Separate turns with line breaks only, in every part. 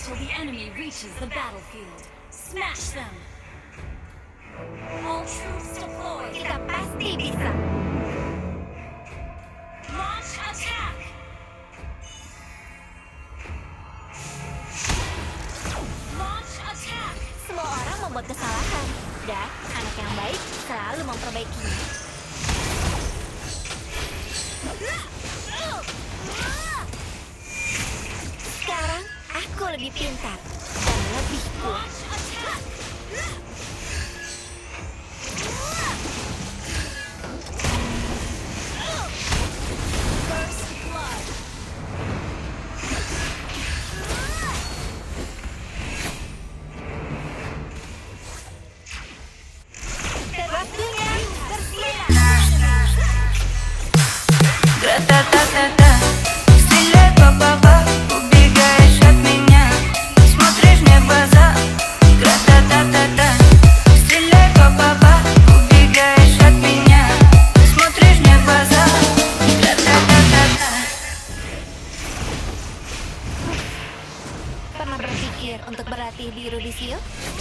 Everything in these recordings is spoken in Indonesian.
till the enemy reaches the battlefield. Smash them. All troops deployed.
Kita pasti bisa.
Launch attack. Launch attack.
Semua orang membuat kesalahan, dan anak yang baik selalu memperbaikinya. Sekarang aku lebih pintar dan lebih kuat.
First blood.
Waktunya bersinar.
Гра-та-та-та-та, стреляй, папа, убегаешь от меня, смотришь мне в глаза. Гра-та-та-та-та, стреляй, папа, убегаешь от меня, смотришь мне в глаза. Гра-та-та-та-та.
Pernah berpikir untuk berlatih di Rudisio?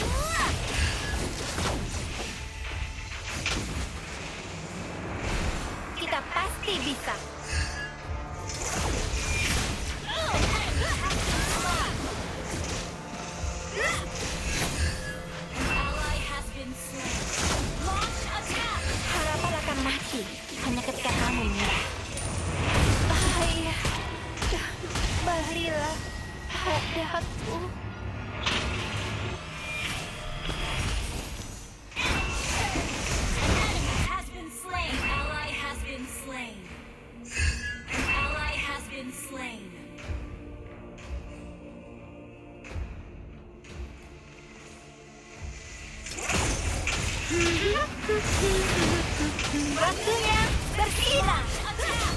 Kita pasti bisa.
Ally has been slain. Launch attack.
Harapan akan mati hanya ketika kamu menyerah. Ayah, balilah hadaku.
Has been slain. Ally has been slain. An ally has been slain.
Waktunya bersinar.
Attack.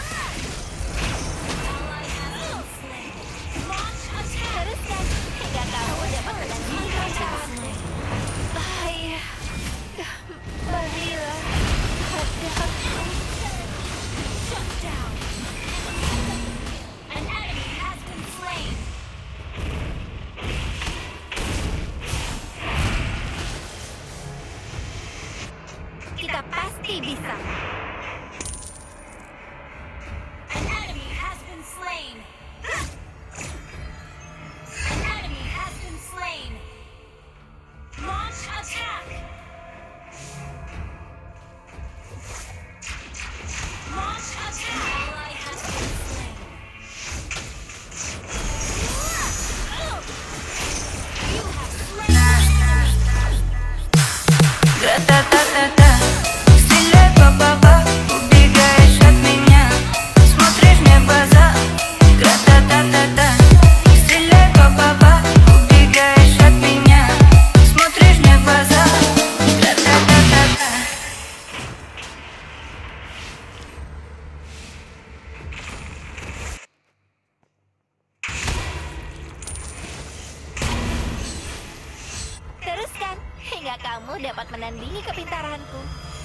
Ally has been slain. Launch attack.
Teruskan hingga kamu dapat menandingi kebenaranmu. Ayah, balilah hadaku.
Shut down. An enemy has been slain.
Kita pasti bisa.
An enemy has been slain. An enemy has been slain. Launch attack. Launch attack. Ally has been slain. You have slain an enemy.
Гра-та-та-та-та, стреляй, папа, убегаешь от меня, смотришь мне в глаза. Гра-та-та-та-та, стреляй, папа, убегаешь от меня, смотришь мне в глаза. Гра-та-та-та-та.
Teruskan hingga kamu dapat menandingi kepintaranku.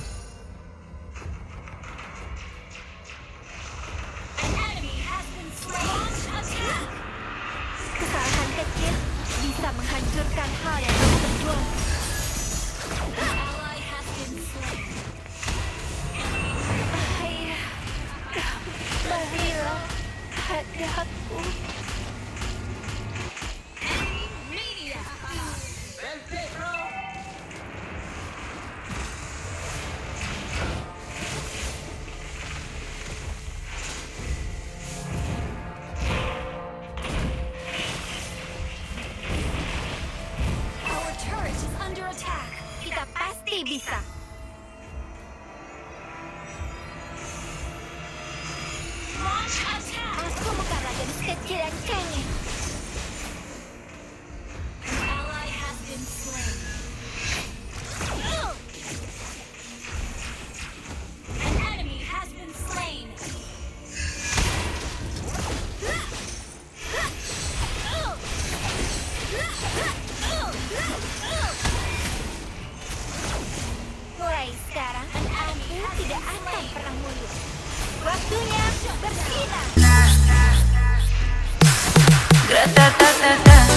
An enemy has been slain. Launch attack.
Kesalahan kecil bisa menghancurkan hal yang kamu perjuangkan.
An ally has been slain.
Ayah, balilah hadaku.
Maniac. Our turret is under attack.
Kita pasti bisa.
Launch attack.
Aku bukan gadis kecil yang cengeng.
An ally has been slain. An enemy has been slain.
Mulai sekarang, aku tidak akan pernah mundur. Waktunya bersinar.
Гра-та-та-та-та,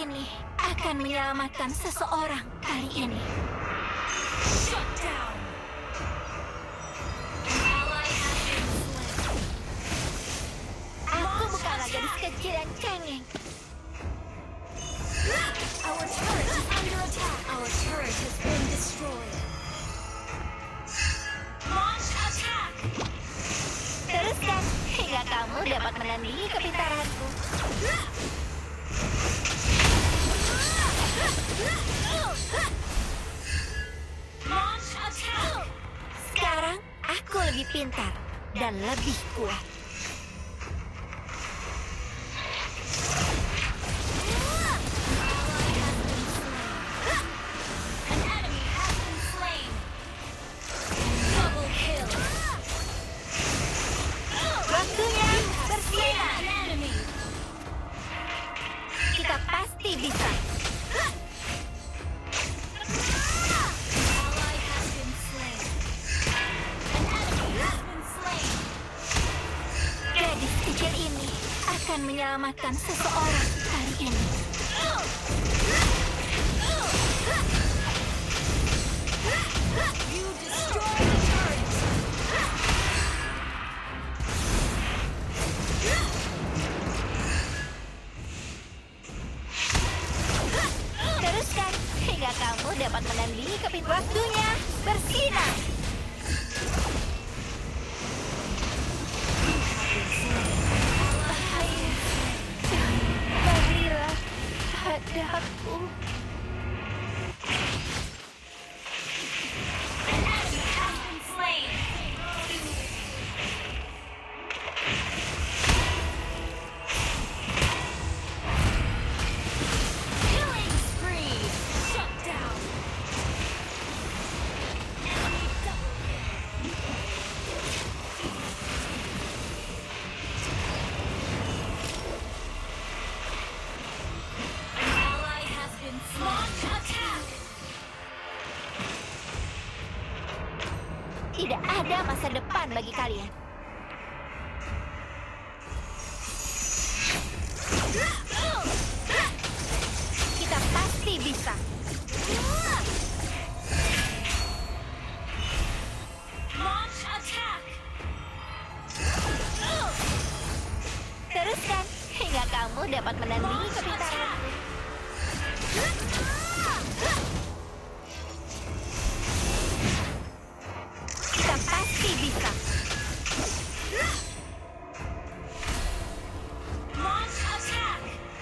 ini akan menyelamatkan seseorang kali ini.
Shut down. An ally has been slain.
Aku bukanlah gadis kecil yang cengeng.
Our turret is under attack. Our turret has been destroyed. Launch attack.
Teruskan hingga kamu dapat menandingi kepintaranku.
Launch attack.
Sekarang aku lebih pintar dan lebih kuat.
An enemy has been slain. Double kill.
Waktunya bersinar.
An enemy.
Kita pasti bisa.
Ally has been slain. An enemy has been slain.
Gadis kecil ini akan menyelamatkan seseorang kali ini.
You destroyed the turret.
Teruskan hingga kamu dapat menandingi kepintaran. Waktunya bersinar. Berilah padaku.
An enemy has been slain. Killing spree. Shut down. Enemy double kill. An ally has been slain. Launch attack.
Tidak ada masa depan bagi kalian. Kita pasti bisa.
Launch attack.
Teruskan hingga kamu dapat menandingi
Launch attack.
kepintaranku. Kita pasti bisa.
Launch attack.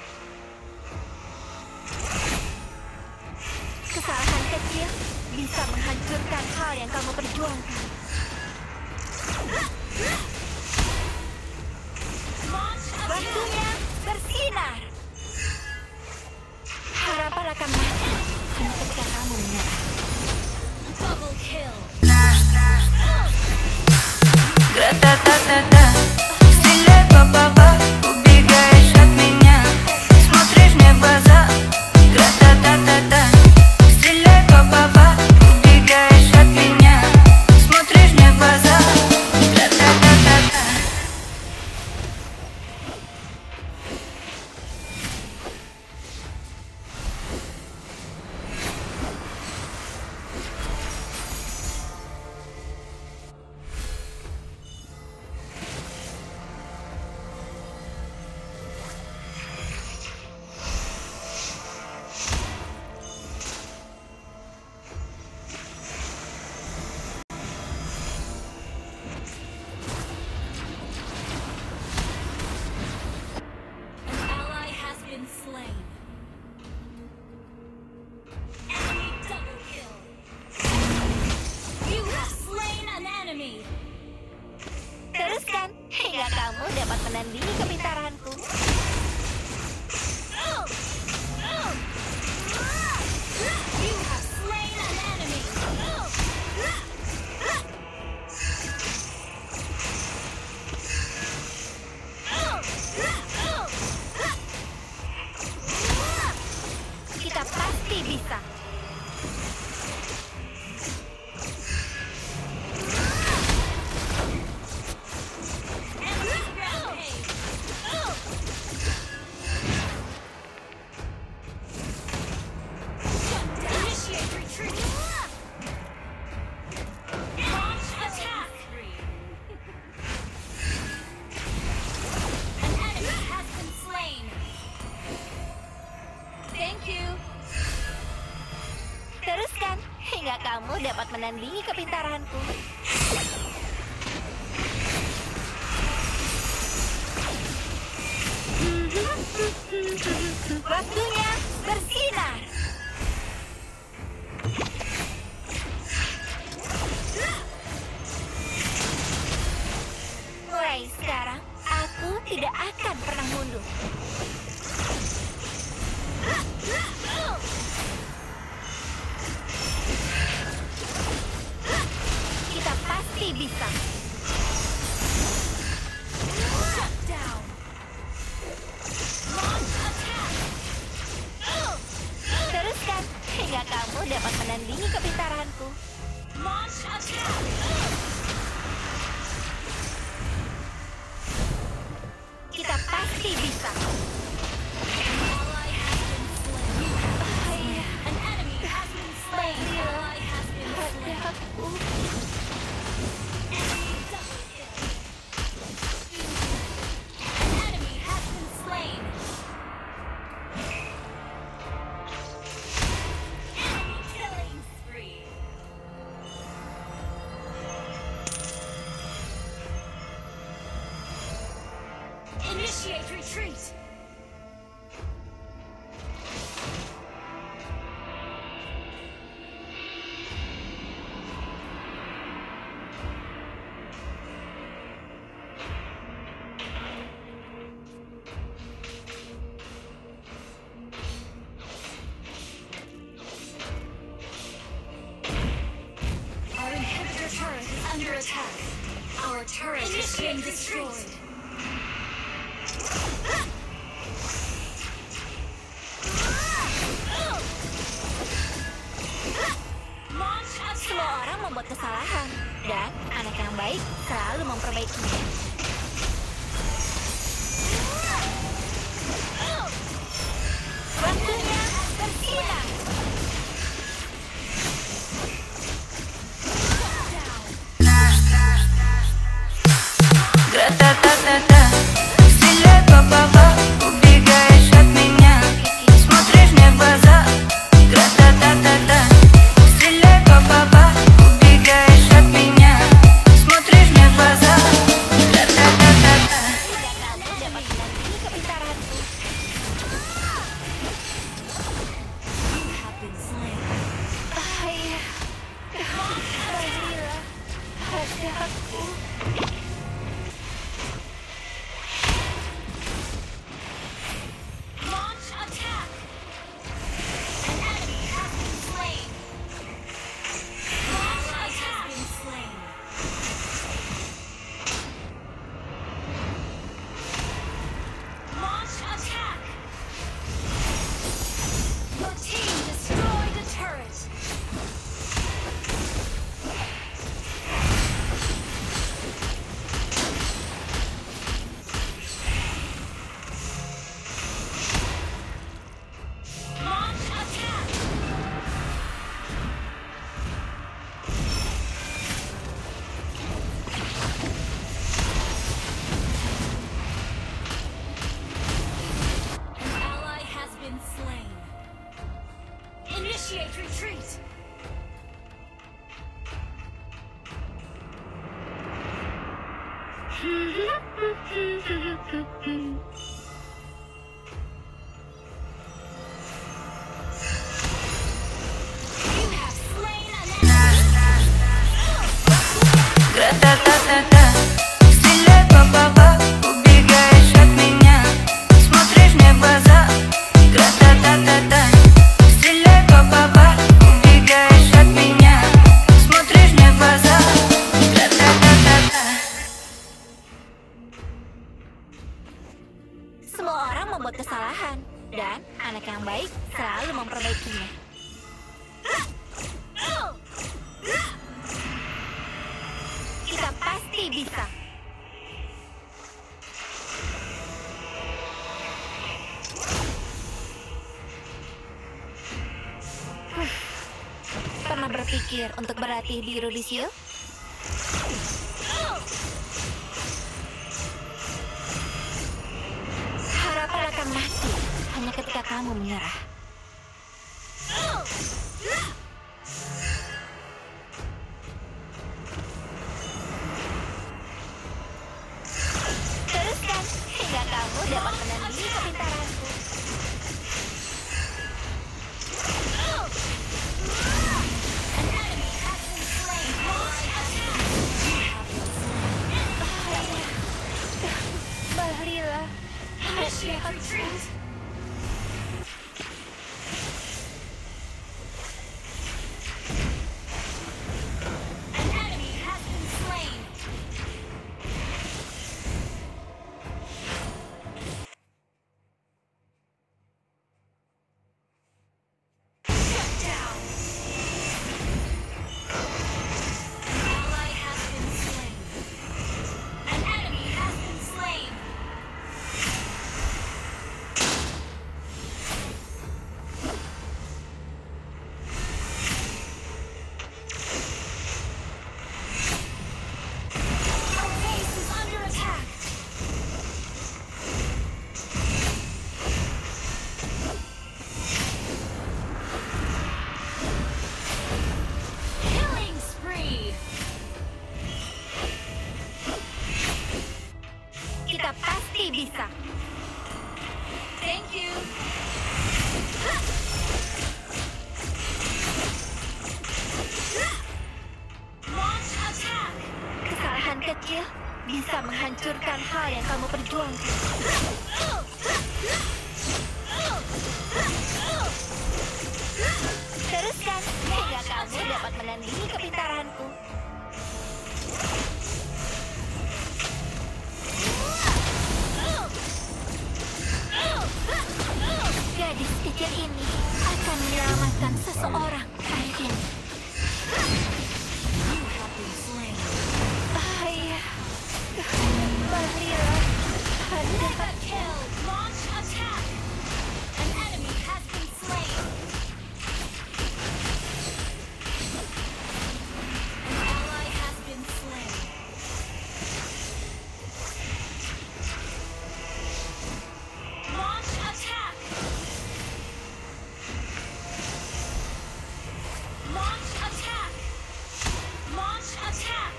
Kesalahan kecil bisa menghancurkan hal yang kamu perjuangkan.
Launch attack.
Waktunya bersinar. Harapan akan mati hanya ketika kamu menyerah.
Double kill.
Гра-та-та-та-та, стреляй, па-па-па, убегаешь от меня, смотришь мне в глаза. Гра-та-та-та-та, стреляй, па-па-па, убегаешь от меня, смотришь мне в глаза. Гра-та-та-та-та.
An ally has been slain. Enemy double kill. You have slain an enemy.
Teruskan hingga kamu dapat menandingi kepintaranku.
You have slain an enemy.
Kita pasti bisa.
Enemy rampage.
hingga kamu dapat menandingi kepintaranku. Waktunya bersinar. Mulai sekarang, aku tidak akan pernah mundur. Kita pasti bisa.
Shut down. Launch attack.
Teruskan hingga kamu dapat menandingi kepintaranku.
Launch attack.
Kita pasti bisa.
Ally has been slain. An enemy has been slain. Ally has been slain.
Padaku.
Enemy double kill. An enemy has been slain. Enemy killing spree. Initiate retreat. Our inhibitor turret is under attack. Our turret is being destroyed. Launch
Semua
attack.
orang membuat kesalahan, dan anak yang baik selalu memperbaikinya. Waktunya bersinar.
Гра-та-та-та-та, стреляй, па-па-па, убегаешь от меня, смотришь мне в глаза. Гра-та-та-та-та, стреляй, па-па-па, убегаешь от меня, смотришь мне в глаза. Гра-та-та-та-та.
Hingga kamu dapat menandingi kepintaranku.
You have been slain.
Ayah. Layla, padaku.
Launch attack. An enemy has been slain. Launch attack. Has been slain. Launch attack. Your team destroyed a turret. Launch attack. An ally has been slain. Initiate retreat. You have slain an enemy.
Гра-та-та-та-та, стреляй, па-па-па, убегаешь от меня, смотришь мне в глаза. Гра-та-та-та-та, стреляй, па-па-па, убегаешь от меня, смотришь мне в глаза. Гра-та-та-та-та.
Semua orang membuat kesalahan, dan anak yang baik selalu memperbaikinya. Kita pasti bisa. Pernah berpikir untuk berlatih di Rodisio? Harapan akan mati hanya ketika kamu menyerah. bisa menghancurkan hal yang kamu perjuangkan. Teruskan hingga kamu dapat menandingi kepintaranku. Gadis kecil ini akan menyelamatkan seseorang hari ini. Ayah, marilah
Mega kill! Launch attack! An enemy has been slain! An ally has been slain. Launch attack! Launch attack! Launch attack!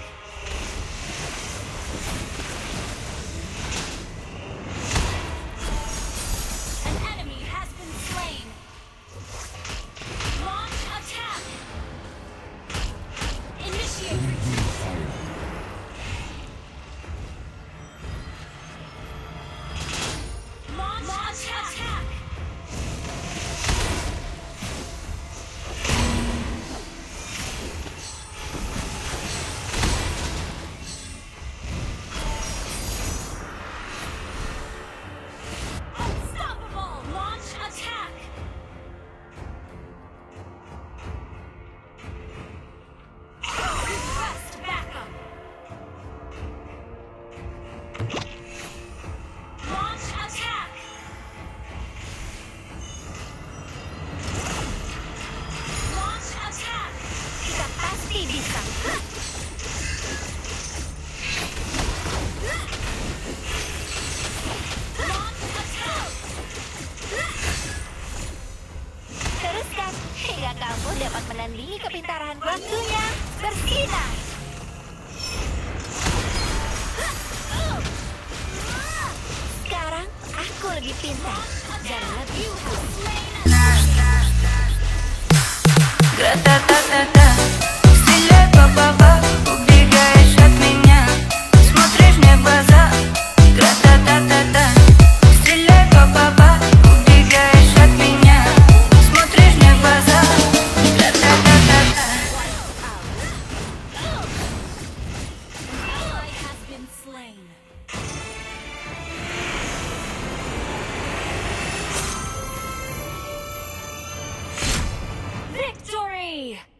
An enemy has been slain. Launch attack. Initiate retreat. Launch attack. Unstoppable! Launch attack! Request backup! Launch attack! Launch attack!
kita pasti bisa.
Launch attack!
Teruskan hingga kamu dapat menandingi kepintaran. Waktunya bersinar. Sekarang aku lebih pintar dan lebih
Гра-та-та-та-та, стреляй, ба-ба-ба, убегаешь от меня, смотришь мне в глаза. Гра-та-та-та-та, стреляй, ба-ба-ба, убегаешь от меня, смотришь мне в глаза. Гра-та-та-та-та.
An ally has been slain. Victory!